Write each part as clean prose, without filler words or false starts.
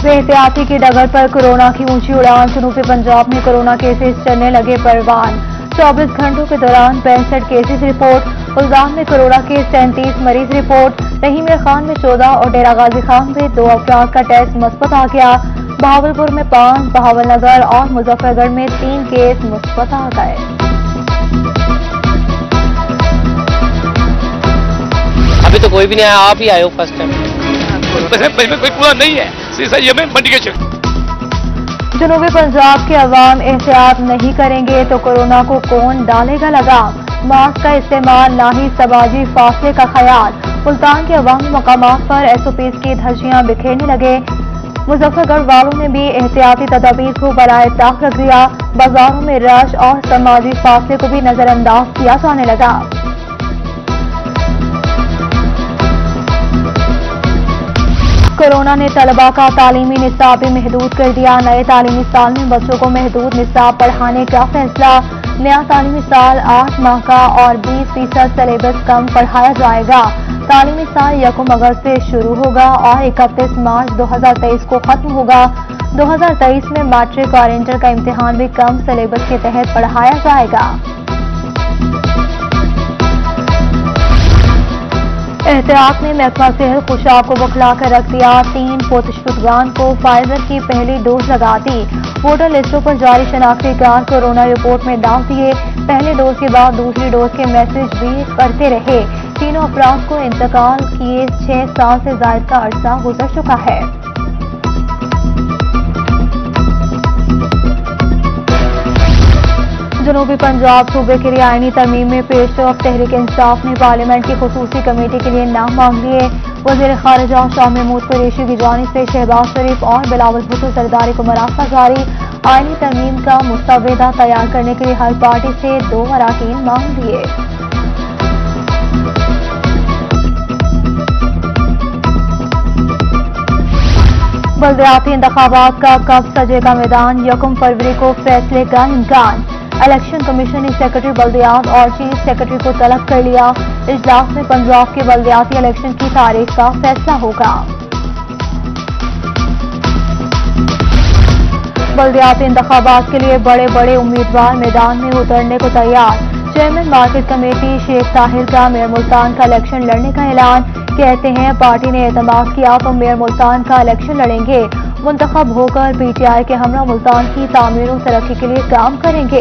बेहतियाती की डगर पर कोरोना की ऊंची उड़ान। जनूबी पंजाब में कोरोना केसेस चलने लगे परवान। 24 घंटों के दौरान 65 केसेस रिपोर्ट। उल्जाम में कोरोना के 37 मरीज रिपोर्ट। रहीम खान में 14 और डेरा गाजी खान में 2 अफराद का टेस्ट मुस्बत आ गया। बहावलपुर में 5, बहावलनगर और मुजफ्फरगढ़ में 3 केस मुस्बत आ गए। अभी तो कोई भी नहीं आया, आप ही आए हो फर्स्ट टाइम। कोई पूरा नहीं है, ये में मंडी के जनूबी पंजाब के अवाम एहतियात नहीं करेंगे तो कोरोना को कौन डालेगा लगाम। मास्क का इस्तेमाल, ना ही समाजी फासले का ख्याल। मुल्तान के अवामी मकामात पर SOPs की धज्जियां बिखेरने लगे। मुजफ्फरगढ़ वालों ने भी एहतियाती तदाबीर को बराए ताक रख दिया। बाजारों में रश और समाजी फासले को भी नजरअंदाज किया जाने लगा। कोरोना ने तलबा का तालीमी निसाब भी महदूद कर दिया। नए तालीमी साल में बच्चों को महदूद निसाब पढ़ाने का फैसला। नया तालीमी साल 8 माह का और 20% सिलेबस कम पढ़ाया जाएगा। तालीमी साल 1 अगस्त से शुरू होगा और 31 मार्च 2023 को खत्म होगा। 2023 में मैट्रिक और इंटर का इम्तिहान भी कम सिलेबस के तहत पढ़ाया जाएगा। एहतियात में महकमा सेहत खुशाब को बखला कर रख दिया। 3 पुरतशुदगान को फाइजर की पहली डोज लगा दी। वोटर लिस्टों पर जारी शनाख्ती कार्ड कोरोना रिपोर्ट में डाल दिए। पहले डोज के बाद दूसरी डोज के मैसेज भी करते रहे। तीनों अफराद को इंतकाल किए 6 साल से ज्यादा का अरसा गुजर चुका है। जनूबी पंजाब सूबे के लिए आईनी तरमीम में पेशरफ तहरीक इंसाफ ने पार्लियामेंट की खुसूसी कमेटी के लिए नाम मांग लिए। वज़ीर खारिजा शाह महमूद कुरैशी की जानिब से शहबाज शरीफ और बिलावल भुट्टो सरदारी को मरासा जारी। आईनी तरमीम का मुस्तवेदा तैयार करने के लिए हर पार्टी से 2 अराकीन मांग लिए। बल्दियाती इंतखाबात का कब सजेगा मैदान। 1 फरवरी को फैसले का इम्कान। इलेक्शन कमीशन ने सेक्रेटरी बल्दियात और चीफ सेक्रेटरी को तलब कर लिया। इजलास में पंजाब के बल्दियाती इलेक्शन की तारीख का फैसला होगा। बल्दियाती इंतखाबात के लिए बड़े बड़े उम्मीदवार मैदान में उतरने को तैयार। Chairman market committee Sheikh Tahir का मेयर मुल्तान का इलेक्शन लड़ने का ऐलान। कहते हैं पार्टी ने एतमाद किया तो मेयर मुल्तान का इलेक्शन लड़ेंगे। मुंतखब होकर PTI के हमरा मुल्तान की तामीर और तरक्की के लिए काम करेंगे।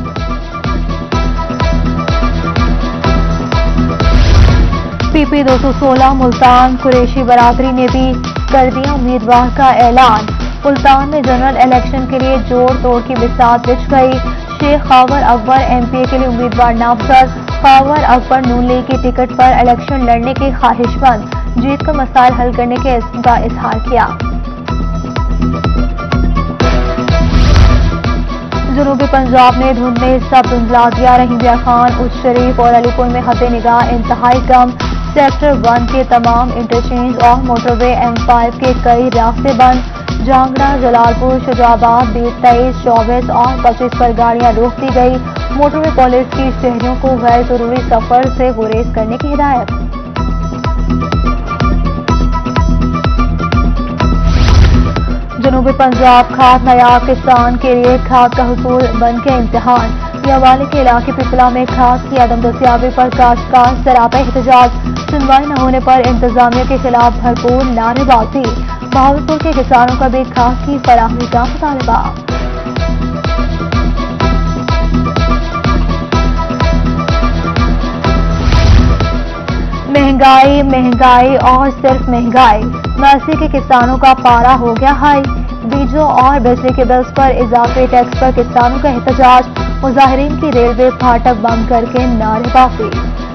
PP 216 मुल्तान कुरैशी बरादरी ने भी कर दिया उम्मीदवार का ऐलान। मुल्तान में जनरल इलेक्शन के लिए जोड़ तोड़ की बिसात बिछ गई। शेख खावर अकबर MPA के लिए उम्मीदवार नामजद। खावर अकबर नून लीग की टिकट पर इलेक्शन लड़ने के ख्वाहिशमंद। जीत का मसाइल हल करने के इज़्म का इजहार किया। जनूबी पंजाब में धुंध ने हिस्सा धुंधला दिया। रहीम खान, उस शरीफ और अलीपुर में हद निगाह इंतहाई कम। सेक्टर 1 के तमाम इंटरचेंज और मोटरवे M5 के कई रास्ते बंद। जांगड़ा, जलालपुर, शुजाबाद 20, 23, 24 और 25 पर गाड़ियां रोक दी गई। मोटरवे पुलिस की शहरियों को गैर जरूरी सफर से गुरेज करने की हिदायत। जनूबी पंजाब खाद नायाब किसान के लिए खाद का हुसूल बन के इम्तिहान। यावाली के इलाके पिपला में खाद की अदम दस्तियाबी पर काश्तकार सरापा एहतजाज। सुनवाई न होने पर इंतजामिया के खिलाफ भरपूर नारेबाजी। बहावलपुर के किसानों का भी खाद की फराहमी का मुतालबा। महंगाई, महंगाई और सिर्फ महंगाई। नर्सरी के किसानों का पारा हो गया हाई। बीजों और बिजली के बिल्स पर इजाफी टैक्स पर किसानों का एहतजाज। मुजाहिरीन की रेलवे फाटक बंद करके नारेबाजी।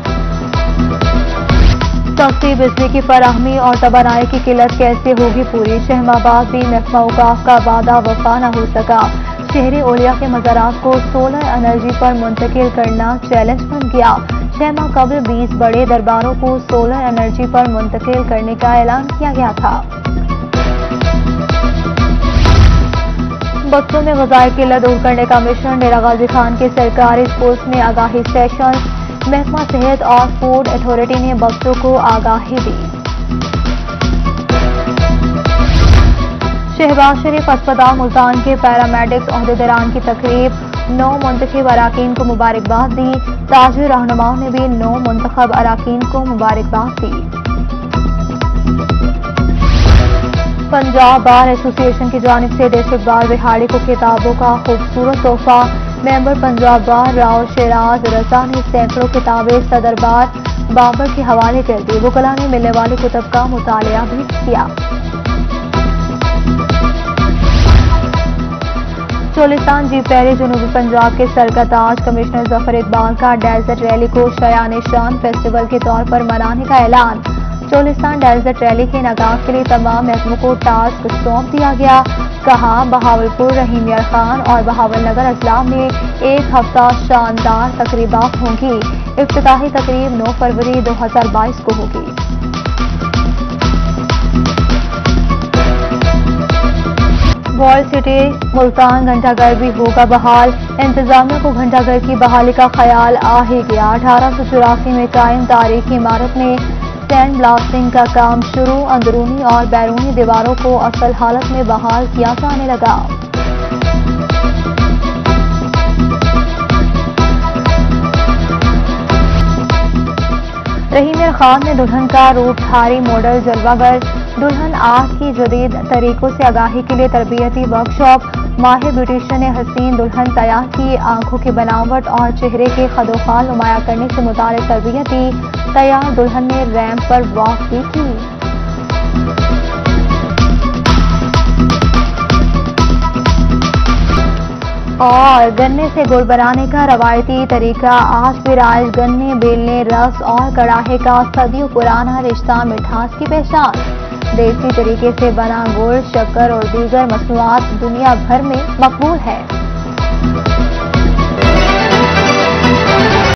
सस्ती बिजली की फराहमी और तवानाई की किल्लत कैसे होगी पूरी। शहमाबाद भी महकमा औकाफ का वादा वफा न हो सका। शहरी ओलिया के मज़ारात को सोलर एनर्जी पर मुंतकिल करना चैलेंज बन गया। 6 माह कबल 20 बड़े दरबारों को सोलर एनर्जी पर मुंतकिल करने का ऐलान किया गया था। बच्चों में ग़िज़ाई किल्लत दूर करने का मिशन। डेरा गाजी खान के सरकारी स्कूल्स में आगाही सेशन। महकमा सेहत और फूड अथॉरिटी ने बच्चों को आगाही दी। شہباز شریف اسپتال ملتان کے پیرامیڈکس عہدیداران کی تقریب، 9 منتخب اراکین کو مبارکباد دی۔ تاجر رہنماؤں نے بھی 9 منتخب اراکین کو مبارکباد دی۔ پنجاب بار ایسوسی ایشن کی جانب سے ڈسٹرکٹ اقبال رہاڑی کو کتابوں کا خوبصورت تحفہ، ممبر پنجاب بار راؤ شیراز رضا نے سینکڑوں کتابیں صدر بار بابر کے حوالے کر دی۔ وکلاء نے ملنے والی کتب کا مطالعہ بھی کیا۔ چولستان جی پہلے جنوبی پنجاب کے سر کا تاج، کمشنر ظفر اقبال کا ڈیزرٹ ریلی کو شایان شان فیسٹیول کے طور پر منانے کا اعلان۔ چولستان ڈیزرٹ ریلی کے انعقاد کے لیے تمام محکموں کو ٹاسک سونپ دیا گیا۔ کہا بہاولپور، رحیم یار خان اور بہاول نگر اضلاع میں 1 ہفتہ شاندار تقریبات ہوں گی۔ افتتاحی تقریب 9 فروری 2022 کو ہوگی۔ وارلڈ سٹی ملتان گھنٹہ گھر بھی ہوگا بحال، انتظامیہ کو گھنٹہ گھر کی بحالی کا خیال آ ہی گیا۔ 1884 میں قائم تاریخی عمارت میں سینڈ بلاسٹنگ کا کام شروع، اندرونی اور بیرونی دیواروں کو اصل حالت میں بحال کیا جانے لگا۔ رحیم یار خان نے دلہن کا روپ دھاری ماڈل جلوہ گر، دلہن آرٹ کی جدید طریقوں سے آگاہی کے لیے تربیتی ورکشاپ، ماہر بیوٹیشین نے حسین دلہن تیار کی، آنکھوں کی بناوٹ اور چہرے کے خد و خال نمایاں کرنے سے متعلق تربیت دی، تیار دلہن نے ریمپ پر واک بھی کی۔ اور گنے سے گڑ بنانے کا روایتی طریقہ آج بھی رائج، گنے بیلنے، رس اور کڑاہے کا صدیوں پرانا رشتہ مٹھاس کی پہچان۔ دیسی طریقے سے بنا گڑ، شکر اور دیگر مصنوعات دنیا بھر میں مقبول ہے۔